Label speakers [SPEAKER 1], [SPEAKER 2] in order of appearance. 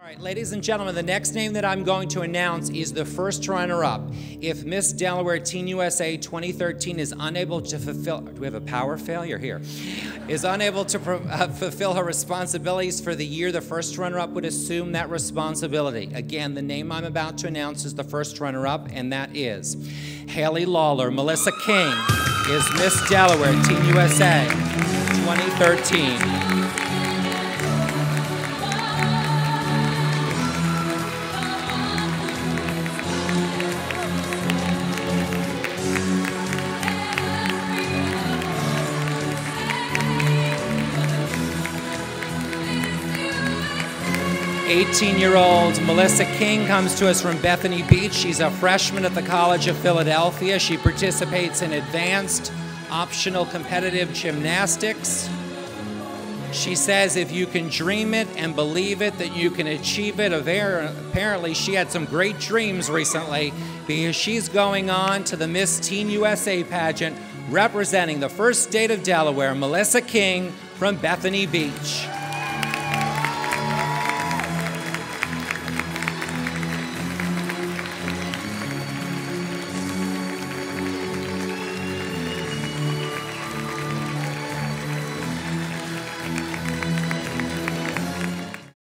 [SPEAKER 1] All right, ladies and gentlemen, the next name that I'm going to announce is the first runner-up. If Miss Delaware Teen USA 2013 is unable to fulfill, do we have a power failure here? Is unable to fulfill her responsibilities for the year, the first runner-up would assume that responsibility. Again, the name I'm about to announce is the first runner-up, and that is Haley Lawler. Melissa King is Miss Delaware Teen USA 2013. 18-year-old Melissa King comes to us from Bethany Beach. She's a freshman at the College of Philadelphia. She participates in advanced optional competitive gymnastics. She says if you can dream it and believe it, that you can achieve it. Apparently, she had some great dreams recently because she's going on to the Miss Teen USA pageant representing the first state of Delaware, Melissa King from Bethany Beach.